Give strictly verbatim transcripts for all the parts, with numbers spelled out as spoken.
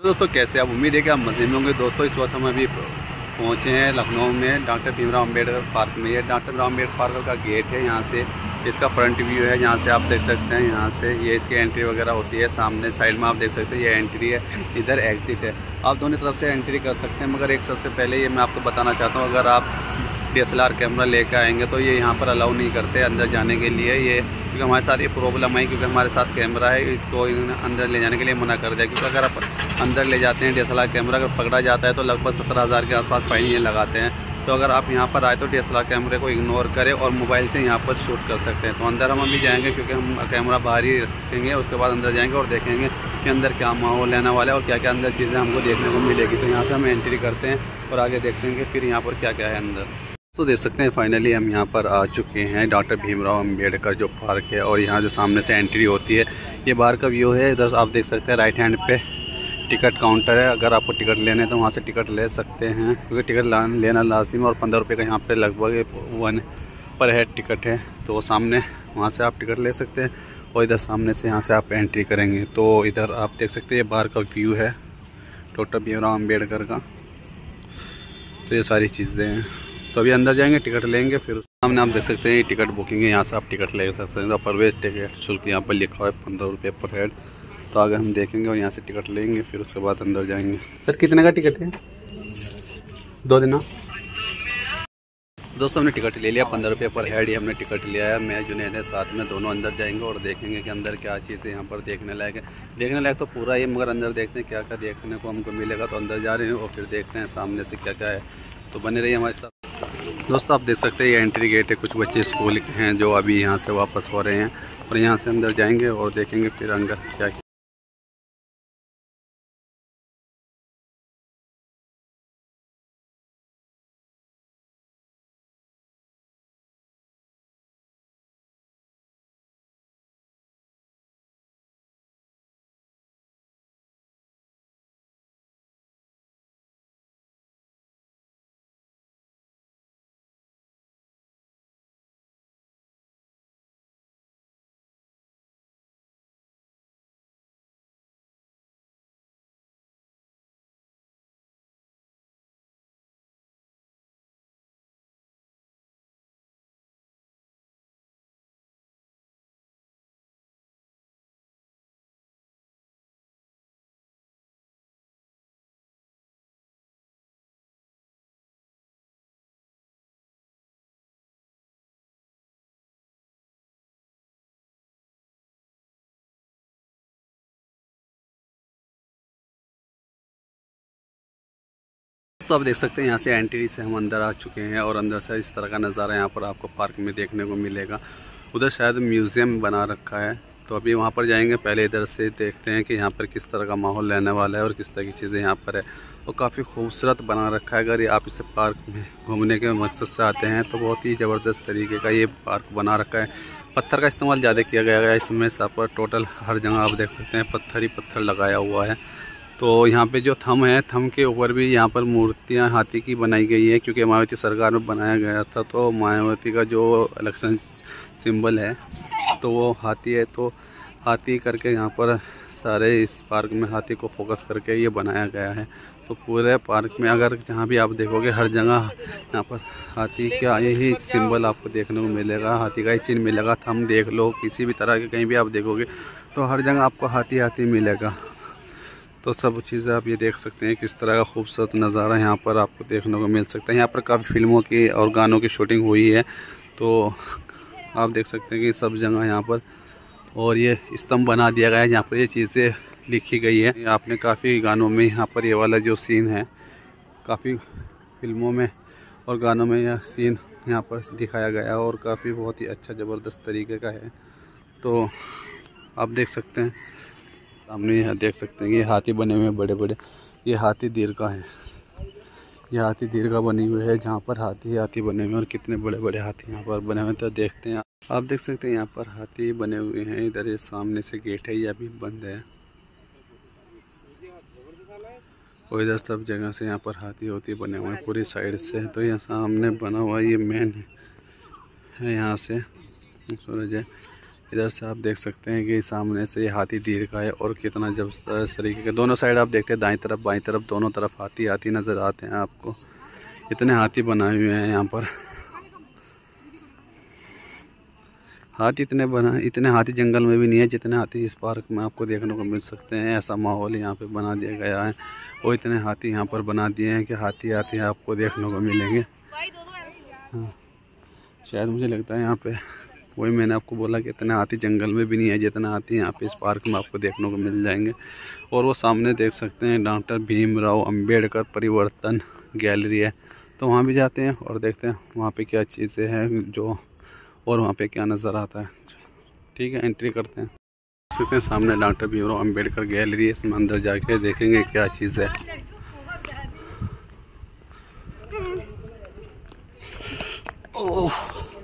दोस्तों कैसे आप, उम्मीद है कि आप मज़े में होंगे। दोस्तों इस वक्त हम अभी पहुंचे हैं लखनऊ में डॉक्टर भीमराव अंबेडकर पार्क में। ये डॉक्टर भीमराव अंबेडकर पार्क का गेट है, यहाँ से इसका फ्रंट व्यू है, यहाँ से आप देख सकते हैं। यहाँ से ये इसकी एंट्री वगैरह होती है। सामने साइड में आप देख सकते हैं ये एंट्री है, इधर एग्जिट है। आप दोनों तरफ से एंट्री कर सकते हैं, मगर एक सबसे पहले ये मैं आपको बताना चाहता हूँ, अगर आप D S L R camera लेकर आएंगे तो ये यहाँ पर अलाउ नहीं करते अंदर जाने के लिए। ये क्योंकि हमारे साथ ये प्रॉब्लम है, क्योंकि हमारे साथ कैमरा है, इसको अंदर ले जाने के लिए मना कर दिया। क्योंकि अगर आप अंदर ले जाते हैं D S L R camera अगर पकड़ा जाता है तो लगभग सत्रह हज़ार के आसपास फाइन ये लगाते हैं। तो अगर आप यहाँ पर आए तो डी एस एल आर कैमरे को इग्नोर करें और मोबाइल से यहाँ पर शूट कर सकते हैं। तो अंदर हम अभी जाएंगे, क्योंकि हम कैमरा बाहर ही रखेंगे। उसके बाद अंदर जाएंगे और देखेंगे कि अंदर क्या माहौल रहने वाला है और क्या क्या अंदर चीज़ें हमको देखने को मिलेगी। तो यहाँ से हम एंट्री करते हैं और आगे देखते हैं कि फिर यहाँ पर क्या क्या है अंदर। तो देख सकते हैं फाइनली हम यहाँ पर आ चुके हैं डॉक्टर भीमराव अंबेडकर जो पार्क है, और यहाँ जो सामने से एंट्री होती है ये बाहर का व्यू है। इधर आप देख सकते हैं राइट हैंड पे टिकट काउंटर है। अगर आपको टिकट लेने हैं तो वहाँ से टिकट ले सकते हैं, क्योंकि टिकट लेना लाजिम है। और पंद्रह रुपये का यहाँ पे लगभग वन पर हेड टिकट है। तो सामने वहाँ से आप टिकट ले सकते हैं और इधर सामने से यहाँ से आप एंट्री करेंगे तो इधर आप देख सकते हैं ये बाहर का व्यू है डॉक्टर भीमराव अंबेडकर का। तो ये सारी चीज़ें हैं। तो अभी अंदर जाएंगे, टिकट लेंगे, फिर सामने आप देख सकते हैं ये टिकट बुकिंग है, यहाँ से आप टिकट ले सकते हैं। तो प्रवेश टिकट शुल्क यहाँ पर लिखा है पंद्रह रुपये पर हेड। तो आगे हम देखेंगे और यहाँ से टिकट लेंगे, फिर उसके बाद अंदर जाएंगे। सर कितने का टिकट है? दो दिन। दोस्तों हमने टिकट ले लिया पंद्रह रुपये पर हेड, ही हमने टिकट लिया है। मैं जुनैद है साथ में, दोनों अंदर जाएंगे और देखेंगे कि अंदर क्या चीज़ें यहाँ पर देखने लायक है। देखने लायक तो पूरा ही, मगर अंदर देखते हैं क्या क्या देखने को हमको मिलेगा। तो अंदर जा रहे हैं और फिर देखते हैं सामने से क्या क्या है। तो बने रहिए हमारे साथ। दोस्तों आप देख सकते हैं ये एंट्री गेट है। कुछ बच्चे स्कूल के हैं जो अभी यहाँ से वापस हो रहे हैं और यहाँ से अंदर जाएंगे और देखेंगे फिर अंदर क्या क्या। तो आप देख सकते हैं यहाँ से एंट्री से हम अंदर आ चुके हैं और अंदर से इस तरह का नज़ारा यहाँ पर आपको पार्क में देखने को मिलेगा। उधर शायद म्यूज़ियम बना रखा है, तो अभी वहाँ पर जाएंगे। पहले इधर से देखते हैं कि यहाँ पर किस तरह का माहौल रहने वाला है और किस तरह की चीज़ें यहाँ पर है। और काफ़ी खूबसूरत बना रखा है। अगर ये आप इसे पार्क में घूमने के मकसद से आते हैं तो बहुत ही ज़बरदस्त तरीके का ये पार्क बना रखा है। पत्थर का इस्तेमाल ज़्यादा किया गया है इसमें। सब पर टोटल हर जगह आप देख सकते हैं पत्थर ही पत्थर लगाया हुआ है। तो यहाँ पे जो थंब है, थंब के ऊपर भी यहाँ पर मूर्तियाँ हाथी की बनाई गई है, क्योंकि मायावती सरकार में बनाया गया था। तो मायावती का जो इलेक्शन सिंबल है तो वो हाथी है। तो हाथी करके यहाँ पर सारे इस पार्क में हाथी को फोकस करके ये बनाया गया है। तो पूरे पार्क में अगर जहाँ भी आप देखोगे हर जगह यहाँ पर हाथी का यही सिंबल आपको देखने को मिलेगा, हाथी का ही चिन्ह मिलेगा। थंब देख लो, किसी भी तरह के कहीं भी आप देखोगे तो हर जगह आपको हाथी हाथी मिलेगा। तो सब चीज़ें आप ये देख सकते हैं किस तरह का खूबसूरत नज़ारा यहाँ पर आपको देखने को मिल सकता है। यहाँ पर काफ़ी फिल्मों की और गानों की शूटिंग हुई है, तो आप देख सकते हैं कि सब जगह यहाँ पर। और ये स्तंभ बना दिया गया है जहाँ पर ये चीज़ें लिखी गई है। आपने काफ़ी गानों में यहाँ पर ये वाला जो सीन है, काफ़ी फिल्मों में और गानों में यह सीन यहाँ पर दिखाया गया है और काफ़ी बहुत ही अच्छा ज़बरदस्त तरीके का है। तो आप देख सकते हैं सामने यहाँ देख सकते हैं ये हाथी बने हुए हैं बड़े बड़े। ये हाथी दीर्घा है, ये हाथी दीर्घा बनी हुई है जहाँ पर हाथी हाथी बने हुए हैं। और कितने बड़े बड़े हाथी यहाँ पर बने हुए हैं तो देखते हैं। आप देख सकते हैं यहाँ पर हाथी बने हुए हैं। इधर ये सामने से गेट है, ये अभी बंद है। और इधर सब जगह से यहाँ पर हाथी होती बने हुए हैं पूरी साइड से। तो यहाँ सामने बना हुआ ये मेन है, यहाँ से सूरज है। इधर से आप देख सकते हैं कि सामने से ये हाथी तीर का है और कितना जब इस तरीके के दोनों साइड आप देखते हैं, दाईं तरफ बाईं तरफ दोनों तरफ हाथी हाथी नज़र आते हैं आपको। इतने हाथी बनाए हुए हैं यहाँ पर। हाथी इतने बना इतने हाथी जंगल में भी नहीं है जितने हाथी इस पार्क में आपको देखने को मिल सकते हैं। ऐसा माहौल यहाँ पे बना दिया गया है और इतने हाथी यहाँ पर बना दिए हैं कि हाथी हाथी आपको देखने को मिलेंगे। हाँ, शायद मुझे लगता है यहाँ पे वही मैंने आपको बोला कि इतने हाथी जंगल में भी नहीं है जितना हाथी यहाँ पे इस पार्क में आपको देखने को मिल जाएंगे। और वो सामने देख सकते हैं डॉक्टर भीमराव अंबेडकर परिवर्तन गैलरी है, तो वहाँ भी जाते हैं और देखते हैं वहाँ पे क्या चीज़ें हैं जो और वहाँ पे क्या नज़र आता है। ठीक है, एंट्री करते हैं। देख सकते हैं सामने डॉक्टर भीमराव अंबेडकर गैलरी है, इसमें अंदर जाके देखेंगे क्या चीज़ है। ओह,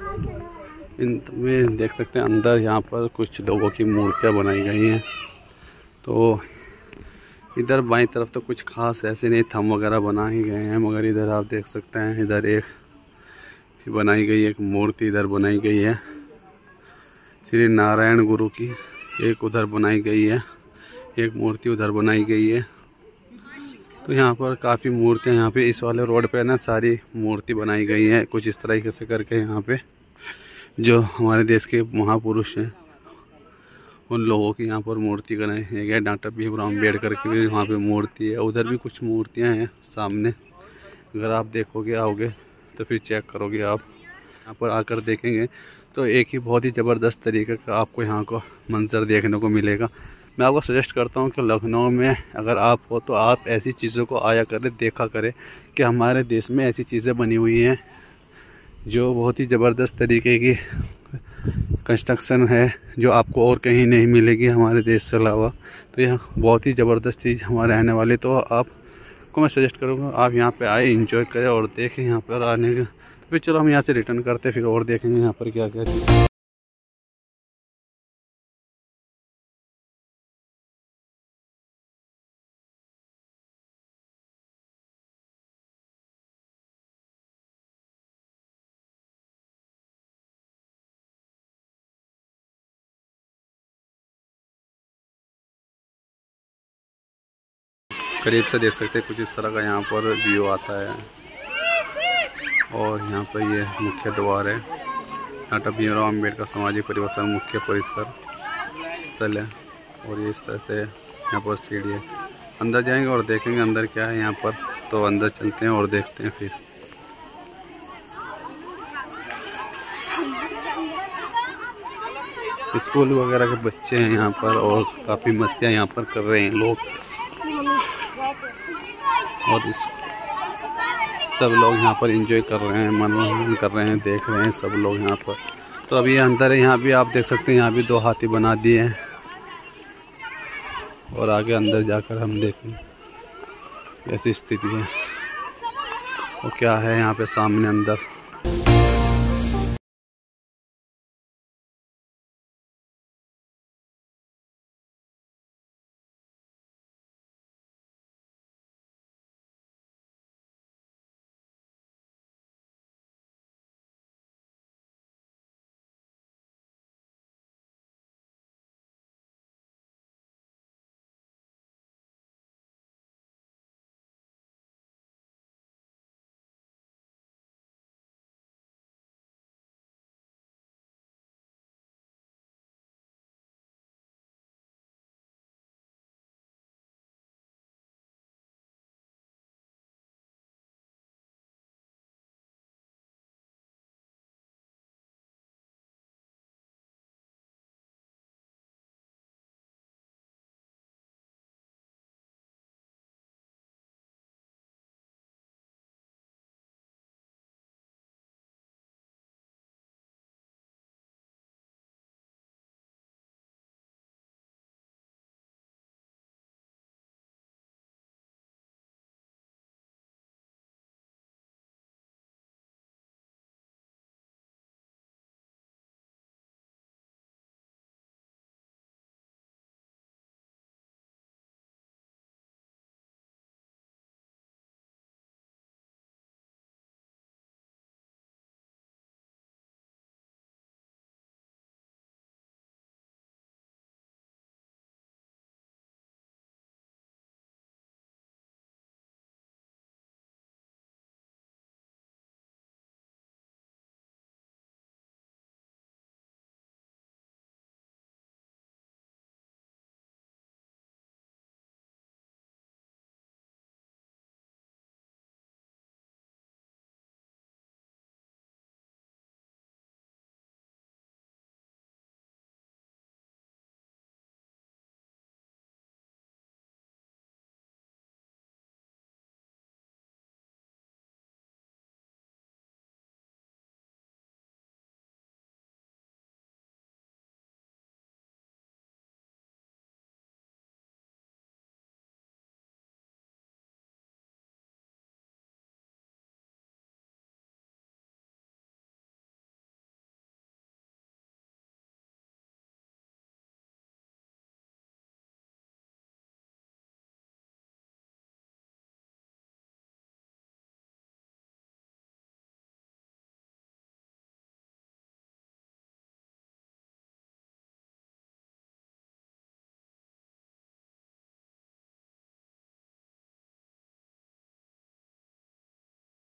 इनमें देख सकते हैं अंदर यहाँ पर कुछ लोगों की मूर्तियाँ बनाई गई हैं। तो इधर बाईं तरफ तो कुछ खास ऐसे नहीं थंब वगैरह बना ही गए हैं, मगर इधर आप देख सकते हैं इधर एक बनाई गई एक मूर्ति इधर बनाई गई है श्री नारायण गुरु की। एक उधर बनाई गई है, एक मूर्ति उधर बनाई गई है। तो यहाँ पर काफ़ी मूर्तियाँ यहाँ पे इस वाले रोड पे ना सारी मूर्ति बनाई गई है कुछ इस तरीके से करके। यहाँ पे जो हमारे देश के महापुरुष हैं उन लोगों की यहाँ पर मूर्ति बनाई गई। डॉक्टर भीमराव अम्बेडकर की भी वहाँ पे मूर्ति है। उधर भी कुछ मूर्तियाँ हैं सामने, अगर आप देखोगे आओगे तो फिर चेक करोगे आप यहाँ पर आकर देखेंगे तो एक ही बहुत ही ज़बरदस्त तरीके का आपको यहाँ को मंजर देखने को मिलेगा। मैं आपको सजेस्ट करता हूँ कि लखनऊ में अगर आप हो तो आप ऐसी चीज़ों को आया करें, देखा करें कि हमारे देश में ऐसी चीज़ें बनी हुई हैं जो बहुत ही ज़बरदस्त तरीके की कंस्ट्रक्शन है जो आपको और कहीं नहीं मिलेगी हमारे देश से अलावा। तो यह बहुत ही ज़बरदस्त चीज़ हमारे रहने वाली। तो आपको मैं सजेस्ट करूँगा आप यहाँ पे आए, एंजॉय करें और देखें यहाँ पर आने का। तो फिर चलो हम यहाँ से रिटर्न करते फिर और देखेंगे यहाँ पर क्या क्या चीज़। करीब से देख सकते हैं कुछ इस तरह का यहाँ पर व्यू आता है। और यहाँ पर ये मुख्य द्वार है, डॉक्टर भीमराव अम्बेडकर सामाजिक परिवर्तन मुख्य परिसर स्थल है। और ये इस तरह से यहाँ पर सीढ़ी है। अंदर जाएंगे और देखेंगे अंदर क्या है यहाँ पर। तो अंदर चलते हैं और देखते हैं फिर। स्कूल वगैरह के बच्चे हैं यहाँ पर और काफ़ी मस्तियाँ यहाँ पर कर रहे हैं लोग। और इस सब लोग यहाँ पर एंजॉय कर रहे हैं, मनोरंजन कर रहे हैं, देख रहे हैं सब लोग यहाँ पर। तो अभी अंदर है, यहाँ भी आप देख सकते हैं यहाँ भी दो हाथी बना दिए हैं। और आगे अंदर जाकर हम देखेंगे कैसी स्थिति है और क्या है यहाँ पे सामने अंदर।